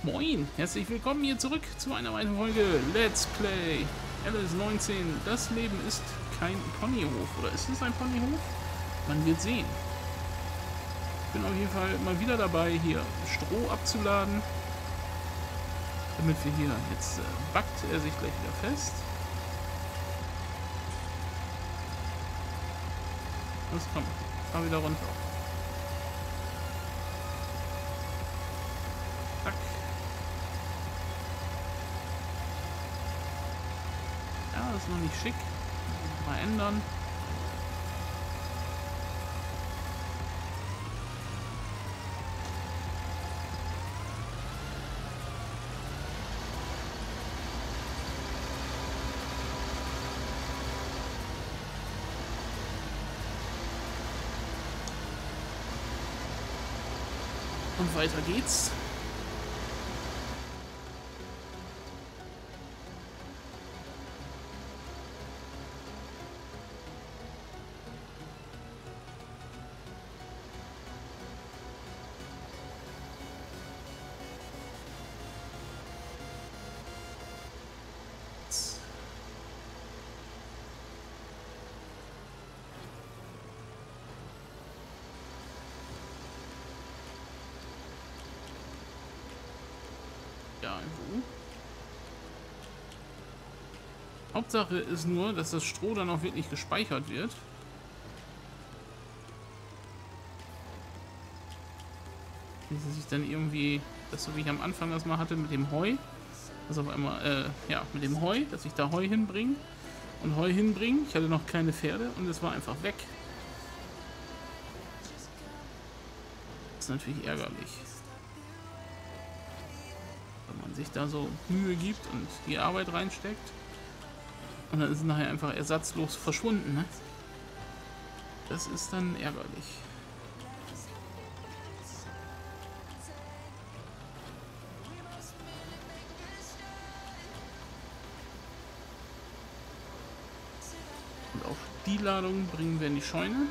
Moin, herzlich willkommen hier zurück zu einer weiteren Folge Let's Play LS19. Das Leben ist kein Ponyhof. Oder ist es ein Ponyhof? Man wird sehen. Ich bin auf jeden Fall mal wieder dabei, hier Stroh abzuladen. Damit wir hier, jetzt backt er sich gleich wieder fest. Los, komm, fahr wieder runter. Zack. Ja, das ist noch nicht schick. Mal ändern. Und weiter geht's. Ja, irgendwo. Hauptsache ist nur, dass das Stroh dann auch wirklich gespeichert wird. Dass sich dann irgendwie, das so wie ich am Anfang das mal hatte mit dem Heu, dass auf einmal, ja, mit dem Heu, dass ich da Heu hinbringe und Heu hinbringe. Ich hatte noch keine Pferde und es war einfach weg. Das ist natürlich ärgerlich. Wenn man sich da so Mühe gibt und die Arbeit reinsteckt und dann ist es nachher einfach ersatzlos verschwunden, ne? Das ist dann ärgerlich. Und auch die Ladung bringen wir in die Scheune.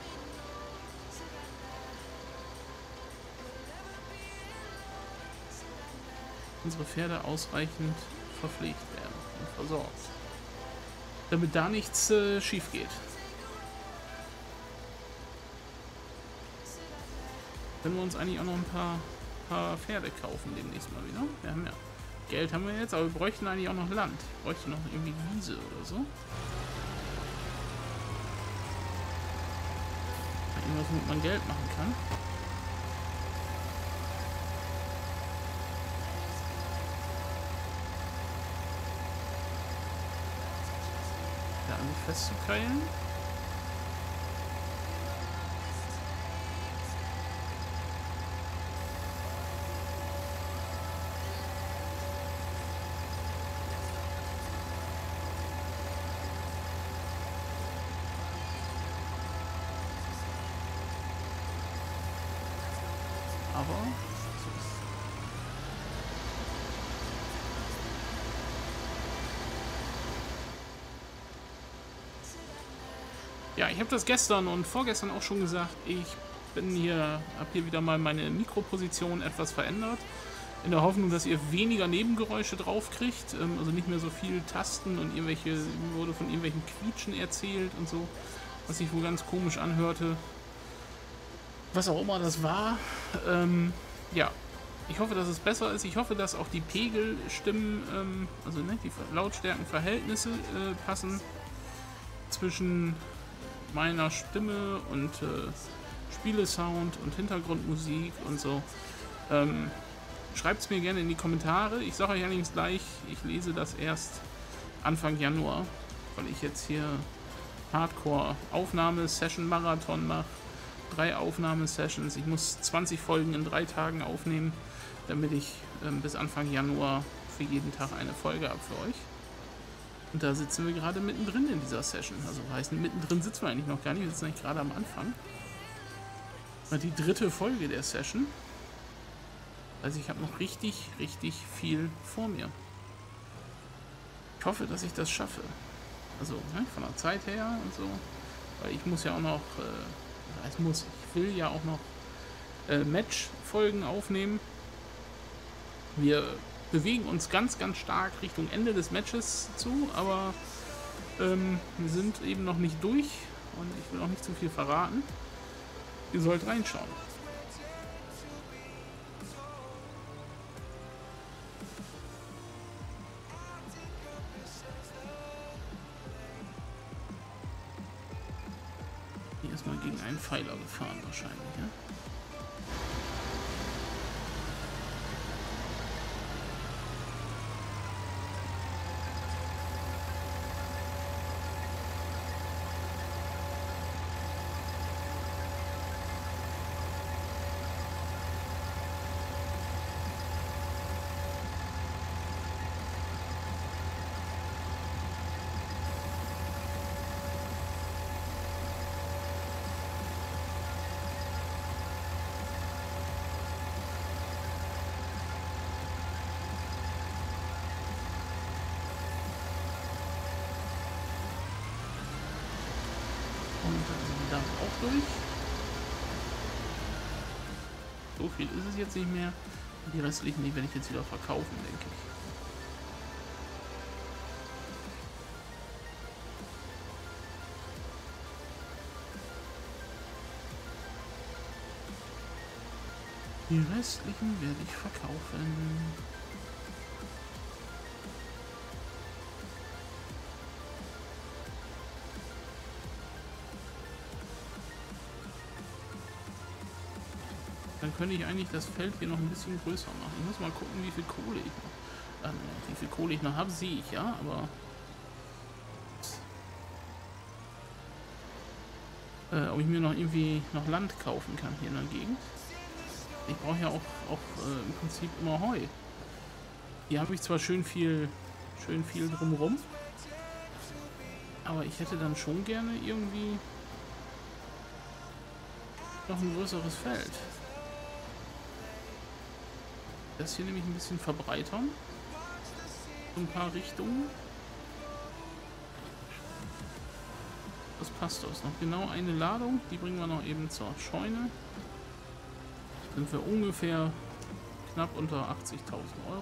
Unsere Pferde ausreichend verpflegt werden und versorgt, damit da nichts schief geht. Können wir uns eigentlich auch noch ein paar Pferde kaufen demnächst mal wieder. Wir haben ja Geld haben wir jetzt, aber wir bräuchten eigentlich auch noch Land. Wir bräuchten noch irgendwie Wiese oder so. Irgendwas, womit man Geld machen kann. An sich festzukeilen. Aber ja, ich habe das gestern und vorgestern auch schon gesagt. Ich habe hier wieder mal meine Mikroposition etwas verändert. In der Hoffnung, dass ihr weniger Nebengeräusche drauf kriegt. Also nicht mehr so viel Tasten und wurde von irgendwelchen Quietschen erzählt und so. Was sich wohl ganz komisch anhörte. Was auch immer das war. Ja, ich hoffe, dass es besser ist. Ich hoffe, dass auch die Pegelstimmen, also ne, die Lautstärkenverhältnisse passen zwischen meiner Stimme und Spielesound und Hintergrundmusik und so. Schreibt es mir gerne in die Kommentare. Ich sage euch allerdings gleich, ich lese das erst Anfang Januar, weil ich jetzt hier Hardcore-Aufnahme-Session-Marathon mache. 3 Aufnahmesessions. Ich muss 20 Folgen in 3 Tagen aufnehmen, damit ich bis Anfang Januar für jeden Tag eine Folge habe für euch. Und da sitzen wir gerade mittendrin in dieser Session. Also heißt, mittendrin sitzen wir eigentlich noch gar nicht. Wir sitzen eigentlich gerade am Anfang. Und die 3. Folge der Session. Also ich habe noch richtig viel vor mir. Ich hoffe, dass ich das schaffe. Also ne, von der Zeit her und so. Weil ich muss ja auch noch, ich will ja auch noch Match-Folgen aufnehmen. Wir bewegen uns ganz, ganz stark Richtung Ende des Matches zu, aber wir sind eben noch nicht durch und ich will auch nicht zu viel verraten. Ihr sollt reinschauen. Hier ist mal gegen einen Pfeiler gefahren wahrscheinlich, ja? Und dann sind wir damit auch durch. So viel ist es jetzt nicht mehr. Die restlichen, die werde ich jetzt wieder verkaufen, denke ich. Die restlichen werde ich verkaufen. Dann könnte ich eigentlich das Feld hier noch ein bisschen größer machen. Ich muss mal gucken, wie viel Kohle ich noch. Wie viel Kohle ich noch habe, sehe ich ja, aber. Ob ich mir noch irgendwie noch Land kaufen kann hier in der Gegend. Ich brauche ja auch im Prinzip immer Heu. Hier habe ich zwar schön viel drumherum, aber ich hätte dann schon gerne irgendwie noch ein größeres Feld. Das hier nämlich ein bisschen verbreitern. So ein paar Richtungen. Das passt aus. Noch genau eine Ladung. Die bringen wir noch eben zur Scheune. Sind wir ungefähr knapp unter 80.000 Euro.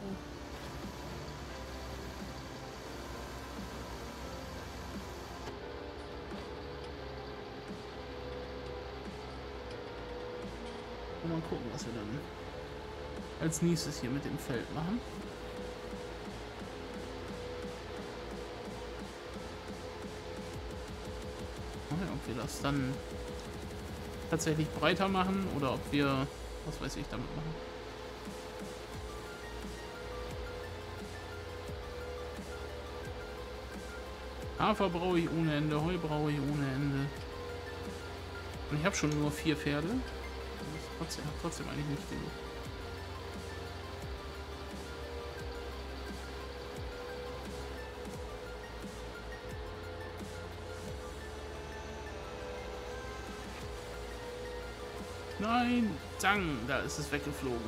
Und mal gucken, was wir dann als nächstes hier mit dem Feld machen. Okay, ob wir das dann tatsächlich breiter machen oder ob wir, was weiß ich, damit machen. Hafer brauche ich ohne Ende, Heu brauche ich ohne Ende. Und ich habe schon nur 4 Pferde. Das ist trotzdem eigentlich nicht genug. Nein, Zang, da ist es weggeflogen.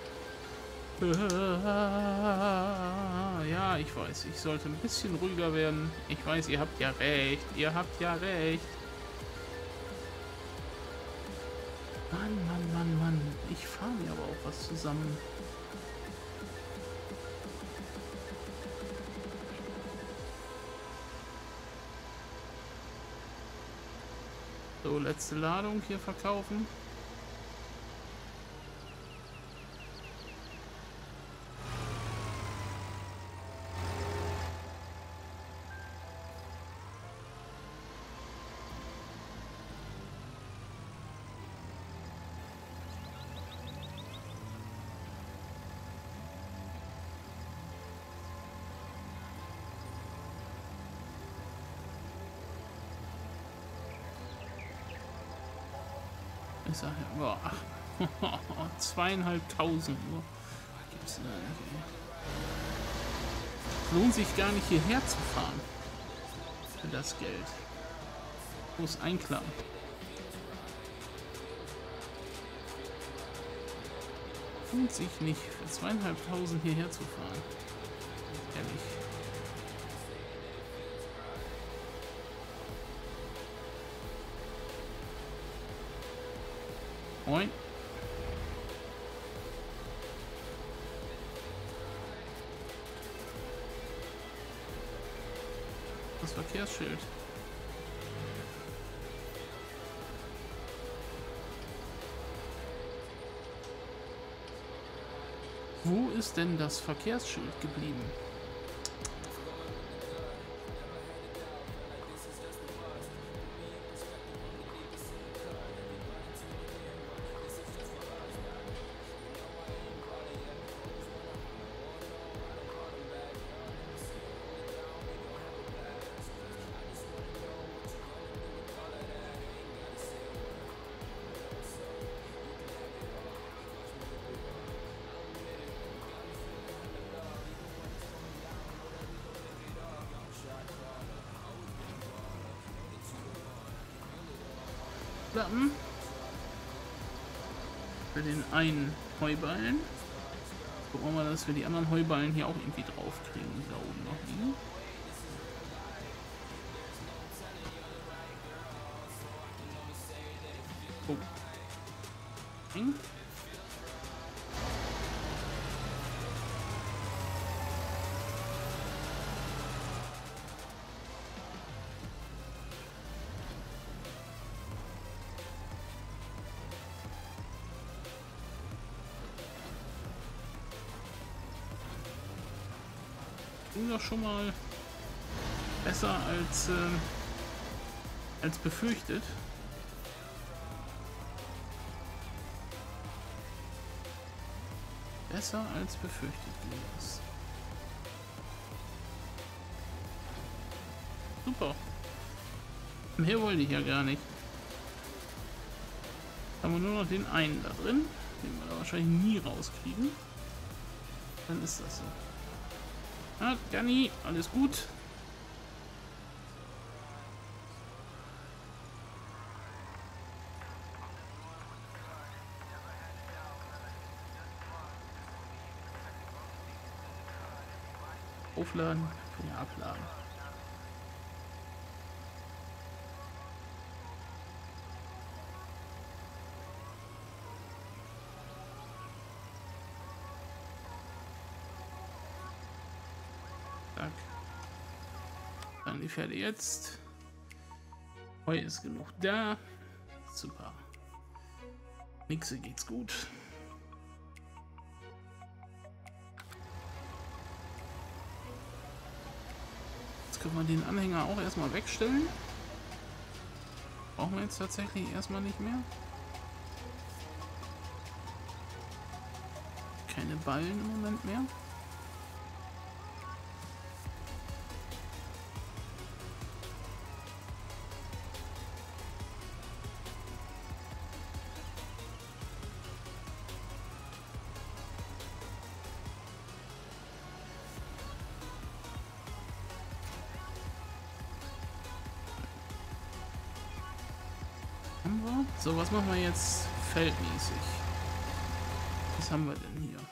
Ja, ich weiß, ich sollte ein bisschen ruhiger werden. Ich weiß, ihr habt ja recht, ihr habt ja recht. Mann, Mann, Mann, Mann. Ich fahre mir aber auch was zusammen. So, letzte Ladung hier verkaufen. Ich sage ja, boah, 2.500 nur. Gibt's da nicht, ey. Lohnt sich gar nicht hierher zu fahren. Für das Geld. Muss einklappen. Lohnt sich nicht für 2.500 hierher zu fahren. Ehrlich. Moin. Verkehrsschild? Wo ist denn das Verkehrsschild geblieben? Klappen. Für den einen Heuballen. Gucken wir mal, dass wir die anderen Heuballen hier auch irgendwie drauf kriegen, die da oben noch liegen. Oh. Eng. Ging doch schon mal besser als befürchtet. Besser als befürchtet ging es. Super. Mehr wollte ich ja gar nicht. Haben wir nur noch den einen da drin, den wir da wahrscheinlich nie rauskriegen. Dann ist das so. Ah, Danny, alles gut. Aufladen, ja, abladen. Zack. Dann die Pferde jetzt. Heu ist genug da. Super. Nixe geht's gut. Jetzt können wir den Anhänger auch erstmal wegstellen. Brauchen wir jetzt tatsächlich erstmal nicht mehr. Keine Ballen im Moment mehr. So, was machen wir jetzt feldmäßig? Was haben wir denn hier?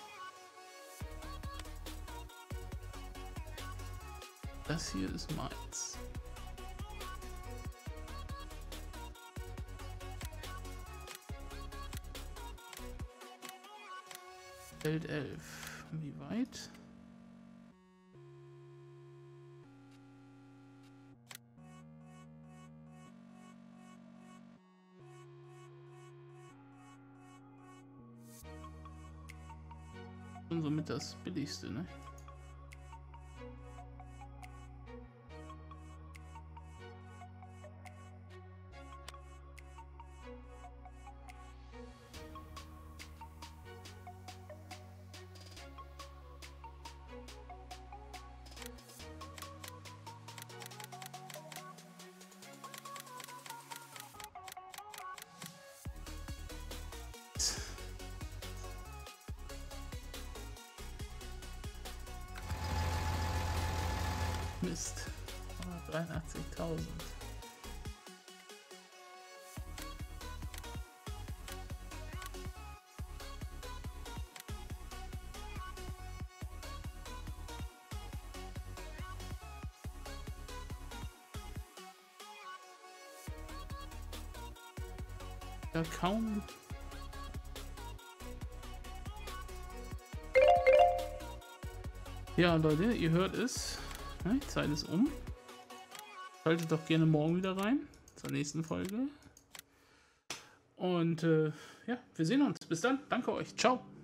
Das hier ist meins. Feld 11. Wie weit? Und somit das billigste, ne? Mist. 83.000. Ja, kaum. Ja, Leute, ihr hört es. Die Zeit ist um. Schaltet doch gerne morgen wieder rein zur nächsten Folge. Und ja, wir sehen uns. Bis dann. Danke euch. Ciao.